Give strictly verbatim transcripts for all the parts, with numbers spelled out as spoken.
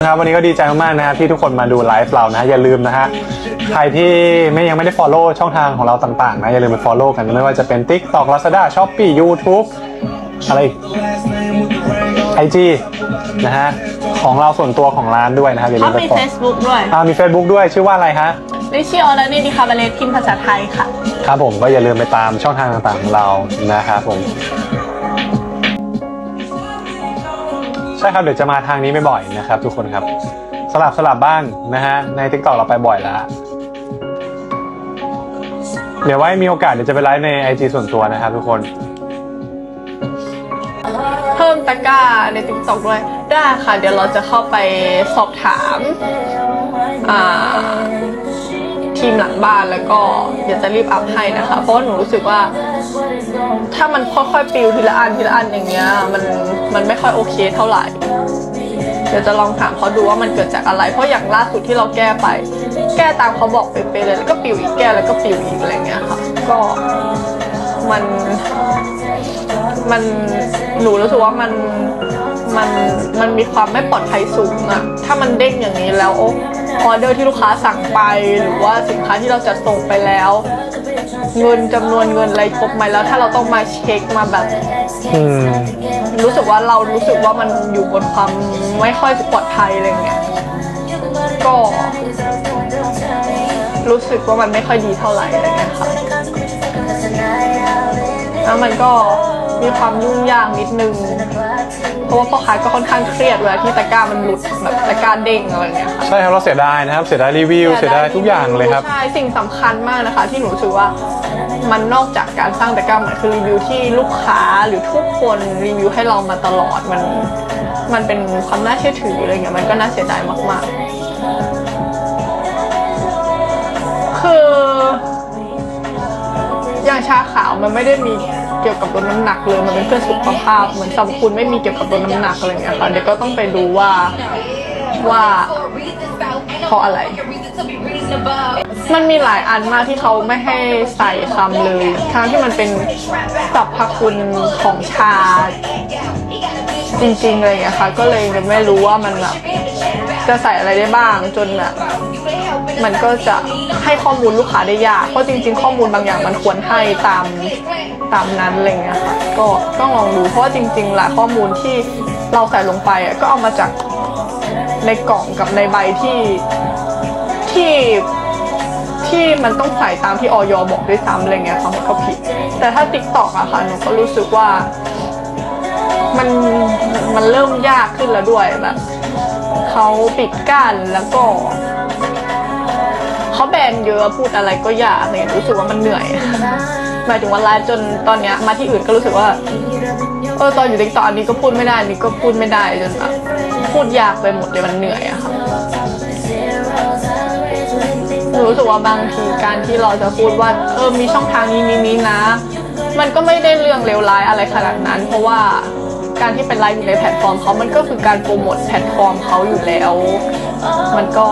นะครับวันนี้ก็ดีใจมากๆนะครับที่ทุกคนมาดูไลฟ์เรานะอย่าลืมนะฮะใครที่ไม่ยังไม่ได้ follow ช่องทางของเราต่างๆนะอย่าลืมไป follow กันไม่ว่าจะเป็น TikTok Lazada Shopee YouTube อะไร ไอ จี นะฮะของเราส่วนตัวของร้านด้วยนะครับอย่าลืมไปมี Facebook ด้วยอ่ามี Facebook ด้วยชื่อว่าอะไรฮะลิชี่ออร์นี่ดิคาบาเลตพิมพ์ภาษาไทยค่ะครับผมก็อย่าลืมไปตามช่องทางต่างๆของเรานะครับผมใช่ครับเดี๋ยวจะมาทางนี้ไม่บ่อยนะครับทุกคนครับสลับสลับบ้างนะฮะใน TikTok เราไปบ่อยแล้วเดี๋ยวไว้มีโอกาสเดี๋ยวจะไปไลฟ์ใน ไอ จี ส่วนตัวนะครับทุกคนเพิ่มตะกร้าใน TikTok ด้วยได้ค่ะเดี๋ยวเราจะเข้าไปสอบถามทีมหลังบ้านแล้วก็เดี๋ยวจะรีบอัพให้นะคะเพราะหนูรู้สึกว่าถ้ามันค่อยๆปิวทีละอันทีละอันอย่างเงี้ยมันมันไม่ค่อยโอเคเท่าไหร่เดี๋ยวจะลองถามเขาดูว่ามันเกิดจากอะไรเพราะอย่างล่าสุดที่เราแก้ไปแก้ตามเขาบอกเป๊ะๆเลยแล้วก็ปิวอีกแก้แล้วก็ปิวอีกอะไรเงี้ยค่ะก็มันมันหนูรู้สึกว่ามันมันมันมีความไม่ปลอดภัยสูงอะถ้ามันเด้งอย่างนี้แล้วออเดอร์ที่ลูกค้าสั่งไปหรือว่าสินค้าที่เราจะส่งไปแล้วเงินจำนวนเงินอะไรครบไหมแล้วถ้าเราต้องมาเช็คมาแบบรู้สึกว่าเรารู้สึกว่ามันอยู่บนความไม่ค่อยปลอดภัยอะไรเงี้ยก็รู้สึกว่ามันไม่ค่อยดีเท่าไหร่อะไรเงี้ยค่ะแล้วมันก็มีความยุ่งยากนิดนึงเพราะว่าพ่อค้าก็ค่อนข้างเครียดเวลาที่ตะกร้ามันหลุดแบบตะกร้าเด้งอะไรเงี้ยค่ะใช่ครับเราเสียดายนะครับเสียดายรีวิวเสียดายทุกอย่างเลยครับใช่สิ่งสำคัญมากนะคะที่หนูรู้สึกว่ามันนอกจากการสร้างตะกร้ามันคือรีวิวที่ลูกค้าหรือทุกคนรีวิวให้เรามาตลอดมันมันเป็นความน่าเชื่อถืออะไรเงี้ยมันก็น่าเสียดายมากๆคืออย่างชาขาวมันไม่ได้มีเกี่ยวกับลดน้ำหนักเลยมันเป็นเพื่อสุขภาพเหมือนสรรพคุณไม่มีเกี่ยวกับลดน้ำหนักอะไรเงี้ยค่ะเดี๋ยวก็ต้องไปดูว่าว่าเพราะอะไรมันมีหลายอันมากที่เขาไม่ให้ใส่คำเลยทั้งที่มันเป็นสรรพคุณของชาจริงๆเลยอะค่ะก็เลยไม่รู้ว่ามันแบบจะใส่อะไรได้บ้างจนแบบมันก็จะให้ข้อมูลลูกค้าได้ยากเพราะจริงๆข้อมูลบางอย่างมันควรให้ตามตามนั้นอะไรเงี้ยค่ะก็ต้องลองดูเพราะว่าจริงๆหลายข้อมูลที่เราใส่ลงไปก็เอามาจากในกล่องกับในใบที่ที่ที่มันต้องใส่ตามที่อย.บอกด้วยซ้ำอะไรเงี้ยค่ะมันก็ผิดแต่ถ้า TikTok อะค่ะหนูก็รู้สึกว่ามันมันเริ่มยากขึ้นแล้วด้วยแบบเขาปิดกั้นแล้วก็เขาแบนเยอะพูดอะไรก็ยากเนี่ยรู้สึกว่ามันเหนื่อยหมายถึงว่าไลฟ์จนตอนเนี้ยมาที่อื่นก็รู้สึกว่าเออตอนอยู่ติ๊กต็อกอันนี้ก็พูดไม่ได้นี่ก็พูดไม่ได้จนแบบพูดยากไปหมดเลยมันเหนื่อยอะค่ะรู้สึกว่าบางทีการที่เราจะพูดว่าเออมีช่องทางนี้นี้นี้นะมันก็ไม่ได้เรื่องเลวร้ายอะไรขนาดนั้นเพราะว่าการที่เป็นไลฟ์อยู่ในแพลตฟอร์มเขามันก็คือการโปรโมทแพลตฟอร์มเขาอยู่แล้วมันก็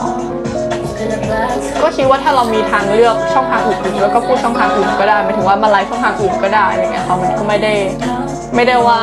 ก็คิดว่าถ้าเรามีทางเลือกช่องทางอื่นแล้วก็พูดช่องทางอื่นก็ได้หมายถึงว่ามาไลฟ์ช่องทางอื่นก็ได้อะไรเงี้ยค่ะมันก็ไม่ได้ไม่ได้ว่า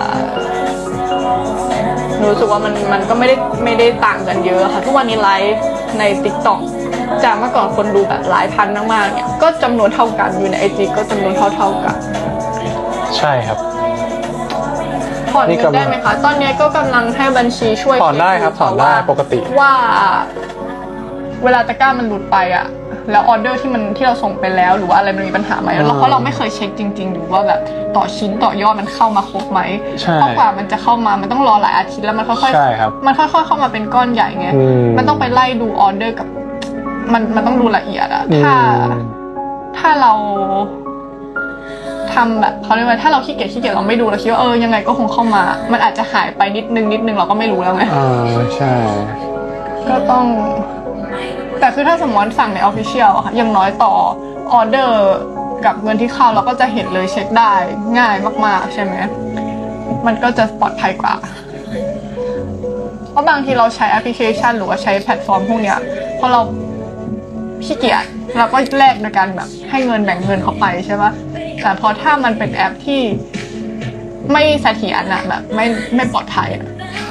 รู้สึกว่ามันมันก็ไม่ได้ไม่ได้ต่างกันเยอะค่ะทุกวันนี้ไลฟ์ใน TikTok จากเมื่อก่อนคนดูแบบหลายพันมากๆเนี่ยก็จำนวนเท่ากันอยู่ใน ไอ จี ก็จำนวนเท่าๆกันใช่ครับถอนเงินได้ไหมคะตอนนี้ก็กำลังให้บัญชีช่วยถอนได้ครับถอนได้ปกติว่าเวลาตะกร้ามันหลุดไปอะแล้วออเดอร์ที่มันที่เราส่งไปแล้วหรือว่าอะไรมันมีปัญหาไหมเพราะเราไม่เคยเช็คจริงๆดูว่าแบบต่อชิ้นต่อยอดมันเข้ามาครบไหมเพราะกว่ามันจะเข้ามามันต้องรอหลายอาทิตย์แล้วมันค่อยๆมันค่อยๆเข้ามาเป็นก้อนใหญ่ไงมันต้องไปไล่ดูออเดอร์กับมันมันต้องดูละเอียดอะถ้าถ้าเราทำแบบเขาเรียกว่าถ้าเราขี้เกียจขี้เกียจเราไม่ดูเราคิดว่าเออยังไงก็คงเข้ามามันอาจจะหายไปนิดนึงนิดนึงเราก็ไม่รู้แล้วไงอ่าใช่ก็ต้องแต่คือถ้าสมมติสั่งใน Official อะค่ะอย่างน้อยต่อออเดอร์กับเงินที่เข้าเราก็จะเห็นเลยเช็คได้ง่ายมากๆใช่ไหมมันก็จะปลอดภัยกว่าเพราะบางทีเราใช้แอปพลิเคชันหรือว่าใช้แพลตฟอร์มพวกเนี้ยพอเราขี้เกียจเราก็แลกในการแบบให้เงินแบ่งเงินเข้าไปใช่ปะแต่พอถ้ามันเป็นแอปที่ไม่เสถียรอะแบบไม่ไม่ปลอดภัยอะ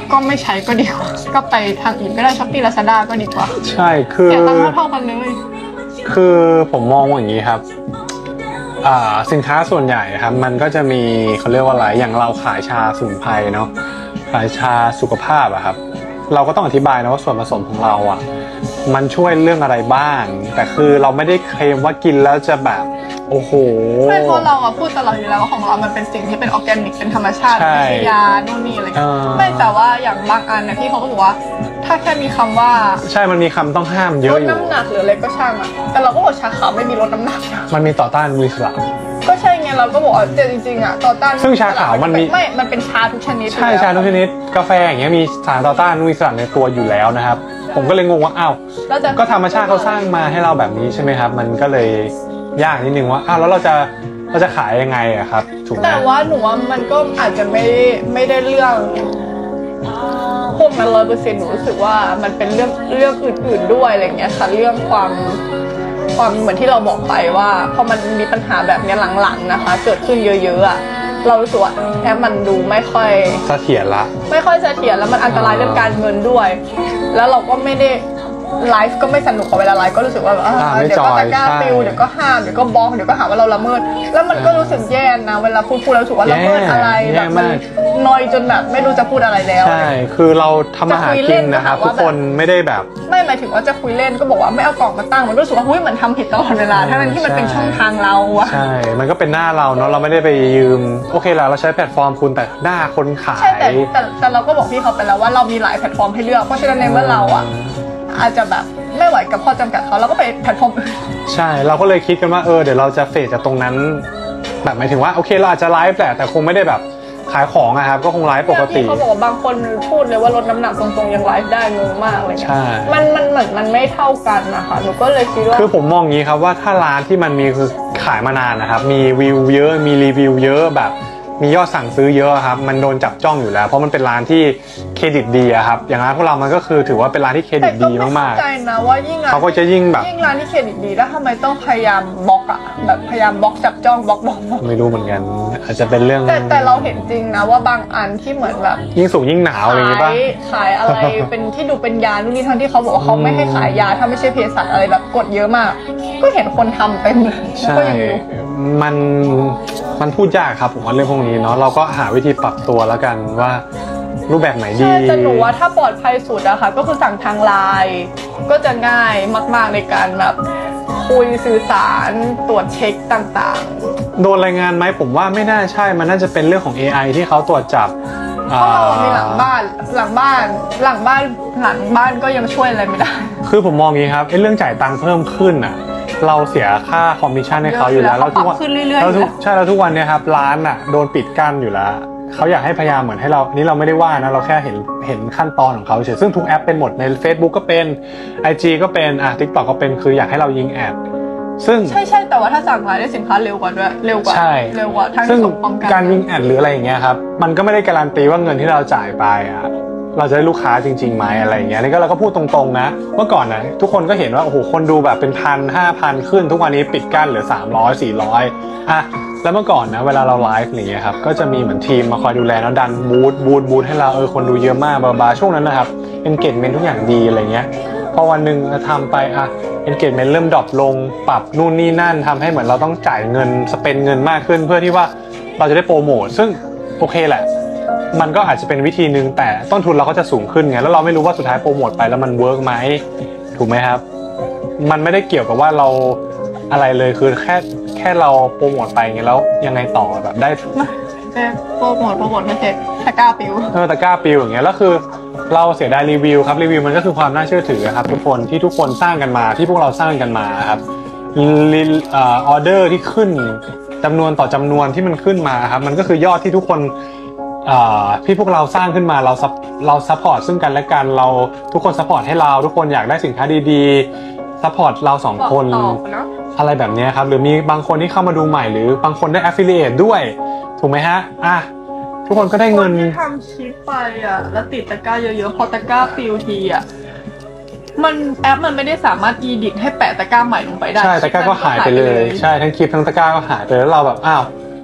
ก็ไม่ใช้ก็ดีกว่าก็ไปทางอื่นก็ได้ช้อปปี้ลาซาด้าก็ดีกว่าใช่คือเสียตังค์เท่ากันเลยคือผมมองว่าอย่างนี้ครับสินค้าส่วนใหญ่ครับมันก็จะมีเขาเรียกว่าอะไรอย่างเราขายชาสมุนไพรเนาะขายชาสุขภาพอะครับเราก็ต้องอธิบายนะว่าส่วนผสมของเราอะมันช่วยเรื่องอะไรบ้างแต่คือเราไม่ได้เคลมว่ากินแล้วจะแบบโอ้โหไม่เพราะเราอะพูดตลอดอยู่แล้วว่าของเรามันเป็นสิ่งที่เป็นออร์แกนิกเป็นธรรมชาติไม่ใช่ยาโน่นนี่อะไรกันไม่แต่ว่าอย่างบางอันเนี่ยพี่เขาก็บอกว่าถ้าแค่มีคำว่าใช่มันมีคำต้องห้ามเยอะอยู่ลดน้ำหนักหรืออะไรก็ช่างอะแต่เราก็บอกชาขาวไม่มีลดน้ำหนักมันมีต่อต้านวิสระก็ใช่ไงเราก็บอกแต่จริงๆอะต่อต้านซึ่งชาขาวมันมีไม่มันเป็นชาทุกชนิดใช่ชาทุกชนิดกาแฟอย่างเงี้ยมีสารต่อต้านวิสระในตัวอยู่แล้วนะครับผมก็เลยงงว่าอ้าวก็ธรรมชาติเขาสร้างมาให้เราแบบนี้ใช่ไหมครับมันก็เลยยากนิดนึงว่าอ้าวแล้วเราจะเราจะขายยังไงอะครับถูกไหมแต่ว่าหนูว่ามันก็อาจจะไม่ไม่ได้เรื่องพวกนั้นร้อยเปอร์เซ็นต์หนูรู้สึกว่ามันเป็นเรื่องเรื่องอื่นๆด้วยอะไรเงี้ยค่ะเรื่องความความเหมือนที่เราบอกไปว่าพอมันมีปัญหาแบบนี้หลังๆนะคะเกิดขึ้นเยอะๆอะเรารู้สึกว่าแอปมันดูไม่ค่อยเสถียรละไม่ค่อยเสถียรแล้วมันอันตรายเรื่องการเงินด้วยแล้วเราก็ไม่ได้ไลฟ์ก็ไม่สนุกเวลาไลฟ์ก็รู้สึกว่าแบบเดี๋ยวก็ตะกร้าปิวเดี๋ยวก็ห้ามเดี๋ยวก็บล็อกเดี๋ยวก็หาว่าเราละเมิดแล้วมันก็รู้สึกแย่นะเวลาพูดพูดแล้วรู้สึกว่าละเมิดอะไรแบบมันนอยจนแบบไม่รู้จะพูดอะไรแล้วใช่คือเราทำอาหารกินนะครับทุกคนไม่ได้แบบไม่หมายถึงว่าจะคุยเล่นก็บอกว่าไม่เอากล่องมาตั้งมันรู้สึกว่าเฮ้ยเหมือนทำผิดตลอดเวลาทั้งที่มันเป็นช่องทางเราอะใช่มันก็เป็นหน้าเราเนาะเราไม่ได้ไปยืมโอเคแล้วเราใช้แพลตฟอร์มคุณแต่หน้าคนขายใช่แต่แต่เราก็บอกพี่เขาไปแล้วว่าเรามีหลายแพลตฟอร์มให้เลือกเพราะฉะนั้นในเมื่อเราอะอาจจะแบบไม่ไหวกับข้อจำกัดเขาเราก็ไปแพลตฟอร์มอื่นใช่เราก็เลยคิดกันว่าเออเดี๋ยวเราจะเฟดจากตรงนั้นแบบหมายถึงว่าโอเคเราอาจจะไลฟ์แหละแต่คงไม่ได้แบบขายของอะครับก็คงไลฟ์ปกติเขาบอกว่าบางคนพูดเลยว่าลดน้ำหนักตรงๆยังไลฟ์ได้งงมากเลยใช่มันมันเหมือนมันไม่เท่ากันนะคะหนูก็เลยคิดว่าคือผมมองอย่างนี้ครับว่าถ้าร้านที่มันมีคือขายมานานนะครับมีวิวเยอะมีรีวิวเยอะแบบมียอดสั่งซื้อเยอะครับมันโดนจับจ้องอยู่แล้วเพราะมันเป็นร้านที่เครดิตดีอะครับอย่างร้านพวกเรามันก็คือถือว่าเป็นร้านที่เครดิตดีมากๆแต่ก็ไม่เข้าใจนะว่ายิ่งร้านเขาก็จะยิ่งแบบยิ่งร้านที่เครดิตดีแล้วทำไมต้องพยายามบล็อกอะแบบพยายามบล็อกจับจ้องบล็อกบล็อกไม่รู้เหมือนกันอาจจะเป็นเรื่องแต่แต่เราเห็นจริงนะว่าบางอันที่เหมือนแบบยิ่งสูงยิ่งหนาวอะไรอย่างงี้ป่ะขายอะไรเป็นที่ดูเป็นยานู่นนี่ทั้งที่เขาบอกว่าเขาไม่ให้ขายยาถ้าไม่ใช่เภสัชอะไรแบบกดเยอะมากก็เห็นคนทำเต็มเลยใช่มันมันพูดยากครับผมว่าเรื่องพวกนี้เนาะเราก็หาวิธีปรับตัวแล้วกันว่ารูปแบบไหนดีใช่แต่หนูว่าถ้าปลอดภัยสุดอะค่ะก็คือสั่งทางไลน์ก็จะง่ายมากๆในการแบบคุยสื่อสารตรวจเช็คต่างๆโดนรายงานไหมผมว่าไม่น่าใช่มันน่าจะเป็นเรื่องของ เอ ไอ ที่เขาตรวจจับเพราะเรามีหลังบ้านหลังบ้านหลังบ้านหลังบ้านก็ยังช่วยอะไรไม่ได้คือผมมองอย่างนี้ครับไอ้เรื่องจ่ายตังค์เพิ่มขึ้นอะเราเสียค่าคอมมิชชั่นให้เขาอยู่แล้วแล้วทุกวันแล้วทุกใช่แล้วทุกวันเนี่ยครับร้านอ่ะโดนปิดกั้นอยู่แล้วเขาอยากให้พยายามเหมือนให้เรานี่เราไม่ได้ว่านะเราแค่เห็นเห็นขั้นตอนของเขาเฉยซึ่งทุกแอปเป็นหมดใน Facebook ก็เป็น ไอ จี ก็เป็นอ่ะ TikTok ก็เป็นคืออยากให้เรายิงแอดซึ่งใช่ใช่แต่ว่าถ้าสั่งไลน์ได้สินค้าเร็วกว่าด้วยเร็วกว่าเร็วกว่าทั้งที่ส่งพร้อมกันการยิงแอดหรืออะไรอย่างเงี้ยครับมันก็ไม่ได้การันตีว่าเงินที่เราจ่ายไปอ่ะเราจะได้ลูกค้าจริงๆไหมอะไรอย่างเงี้ยนี่ก็เราก็พูดตรงๆนะเมื่อก่อนนะทุกคนก็เห็นว่าโอ้โหคนดูแบบเป็นพันห้าพันขึ้นทุกวันนี้ปิดกั้นเหลือสามร้อยสี่ร้อยอ่ะแล้วเมื่อก่อนนะเวลาเราไลฟ์อย่างเงี้ยครับก็จะมีเหมือนทีมมาคอยดูแลแล้วดันบูธบูธบูธให้เราเออคนดูเยอะมากบาบาช่วงนั้นนะครับเอนเกจเมนต์ทุกอย่างดีอะไรเงี้ยพอวันหนึ่งทำไปอ่ะเอนเกจเมนต์เริ่มดรอปลงปรับนู่นนี่นั่นทำให้เหมือนเราต้องจ่ายเงินสเปนเงินมากขึ้นเพื่อที่ว่าเราจะได้โปรโมทซึ่งโอเคแหละมันก็อาจจะเป็นวิธีนึงแต่ต้นทุนเราก็จะสูงขึ้นไงแล้วเราไม่รู้ว่าสุดท้ายโปรโมทไปแล้วมันเวิร์กไหมถูกไหมครับมันไม่ได้เกี่ยวกับว่าเราอะไรเลยคือแค่แค่เราโปรโมทไปไงแล้วยังไงต่อแบบได้โปรโมทโปรโมทไม่เสร็จตะกร้าปิวเออตะกร้าปิวอย่างเงี้ยแล้วคือเราเสียดายรีวิวครับรีวิวมันก็คือความน่าเชื่อถือครับทุกคนที่ทุกคนสร้างกันมาที่พวกเราสร้างกันมาครับออเดอร์ที่ขึ้นจำนวนต่อจำนวนที่มันขึ้นมาครับมันก็คือยอดที่ทุกคนพี่พวกเราสร้างขึ้นมาเราเราซัพพอร์ตซึ่งกันและกันเราทุกคนซัพพอร์ตให้เราทุกคนอยากได้สินค้าดีๆซัพพอร์ตเราสองคนอะไรแบบนี้ครับหรือมีบางคนที่เข้ามาดูใหม่หรือบางคนได้ affiliate ด้วยถูกไหมฮะอ่ะทุกคนก็ได้เงินที่ทำคลิปไปอ่ะแล้วติดตะกร้าเยอะๆพอตะกร้าปิวทีอ่ะมันแอปมันไม่ได้สามารถอีดิทให้แปะตะกร้าใหม่ลงไปได้ใช่ตะกร้าก็หายไปเลยใช่ทั้งคลิปทั้งตะกร้าก็หายไปแล้วเราแบบอ้าว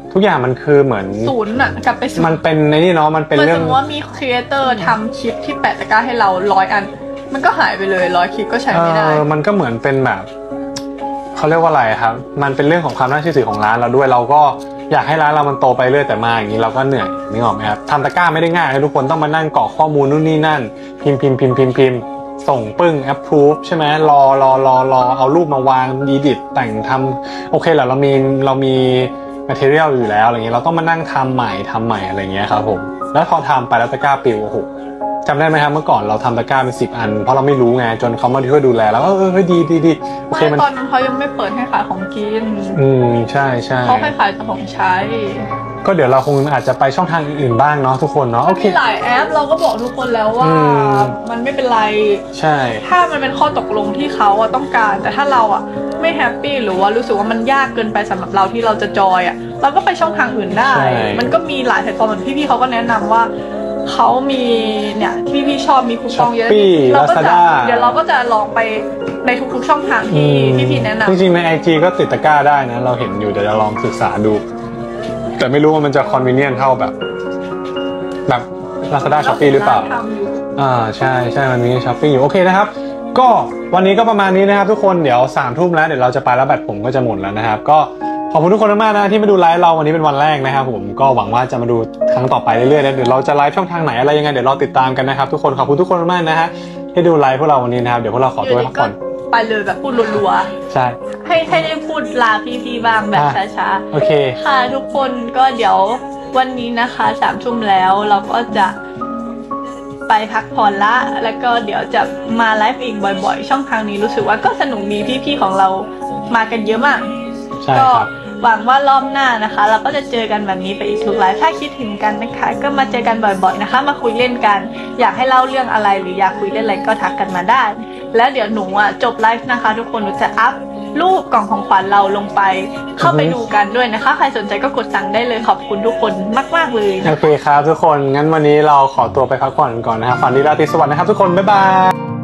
ทุกอย่างมันคือเหมือนศูนย์อะกลับไปศูนย์มันเป็นในนี่เนาะมันเป็นเหมือนเรื่สองมมติว่ามีครีเอเตอร์ทำคลิปที่แปะตะกร้าให้เราร้อยอันมันก็หายไปเลยร้อยคลิปก็ใช้เอไม่ได้อมันก็เหมือนเป็นแบบเขาเรียกว่าอะไรครับมันเป็นเรื่องของความน่าเชื่อถือของร้านเราด้วยเราก็อยากให้ร้านเรามันโตไปเรื่อยแต่มาอย่างนี้เราก็เหนื่อยนึกออกไหมครับทำตะกร้าไม่ได้ง่ายทุกคนต้องมานั่งกรอกข้อมูลนู่นนี่นั่นพิมพ์พิมพ์พิมพ์พิมพ์พิมพ์ส่งปึ้ง approve ใช่ไหมรอรอรอรอเอารูปมาวางดีดิตแต่งทำโอเคแหละเรามีเรามี material อยู่แล้วอะไรเงี้ยเราต้องมานั่งทำใหม่ทำใหม่อะไรเงี้ยครับผมแล้วพอทำไปแล้วตะกร้าปิวโอ้โหจำได้ไหมครับเมื่อก่อนเราทำตะกร้าเป็นสิบอันเพราะเราไม่รู้ไงจนเขามาช่วยดูแลแล้วก็เออเฮ้ยดีดีดีโอเคมันตอนนั้นเขายังไม่เปิดให้ขายของกินอืมใช่ใช่เขาให้ขายแต่ของใช้ก็เดี๋ยวเราคงอาจจะไปช่องทางอื่นๆบ้างเนาะทุกคนเนาะโอเคมีหลายแอปเราก็บอกทุกคนแล้วว่าอืมมันไม่เป็นไรใช่ถ้ามันเป็นข้อตกลงที่เขาอะต้องการ แต่ถ้าเราอะไม่แฮปปี้หรือว่ารู้สึกว่ามันยากเกินไปสำหรับเราที่เราจะจอยอะเราก็ไปช่องทางอื่นได้ มันก็มีหลายแพลตฟอร์มเหมือนพี่ๆเขาก็แนะนำว่าเขามีเนี่ยที่พี่ชอบมีคูปองเยอะ Shopee เราก็จะ Lazada เดี๋ยวเราก็จะลองไปในทุกๆช่องทางที่พี่ๆแนะนำจริงๆใน ไอ จี ก็ติดตะกร้าได้นะเราเห็นอยู่เดี๋ยวจะลองศึกษาดู แต่ไม่รู้ว่ามันจะ convenient เท่าแบบแบบ Lazada Shopee หรือเปล่าทำอยู่อ่าใช่ใช่มันมี Shopee อยู่โอเคนะครับก็วันนี้ก็ประมาณนี้นะครับทุกคนเดี๋ยวสามทุ่มแล้วเดี๋ยวเราจะไปแล้วแบตผมก็จะหมดแล้วนะครับก็ขอบคุณทุกคนมากๆนะที่มาดูไลฟ์เราวันนี้เป็นวันแรกนะครับผมก็หวังว่าจะมาดูครั้งต่อไปเรื่อยๆนะเดี๋ยวเราจะไลฟ์ช่องทางไหนอะไรยังไงเดี๋ยวเราติดตามกันนะครับทุกคนขอบคุณทุกคนมากๆนะฮะที่ดูไลฟ์พวกเราวันนี้นะครับเดี๋ยวพวกเราขอตัวพักผ่อนไปเลยแบบพูดรัวใช่ๆให้ให้ได้พูดลาพี่ๆบ้างแบบอ่ะช้าโอเคๆค่ะทุกคนก็เดี๋ยววันนี้นะคะสามทุ่มแล้วเราก็จะไปพักผ่อนละแล้วก็เดี๋ยวจะมาไลฟ์อีกบ่อยๆ ช่องทางนี้รู้สึกว่าก็สนุกดีพี่ๆของเรามากันเยอะมากใช่ก็ครับหวังว่ารอบหน้านะคะ เราก็จะเจอกันแบบนี้ไปอีกทุกไลฟ์ถ้าคิดถึงกันนะคะ ก็มาเจอกันบ่อยๆนะคะ มาคุยเล่นกัน อยากให้เล่าเรื่องอะไรหรืออยากคุยเล่นอะไรก็ทักกันมาได้ แล้วเดี๋ยวหนูอ่ะจบไลฟ์นะคะ ทุกคนหนูจะอัพรูปกล่องของขวัญเราลงไป เข้าไปดูกันด้วยนะคะ ใครสนใจก็กดสั่งได้เลยขอบคุณทุกคนมากๆเลยโอเคครับทุกคนงั้นวันนี้เราขอตัวไปพักผ่อนก่อนนะครับฝันดีราตรีสวัสดิ์นะครับทุกคนบ๊ายบาย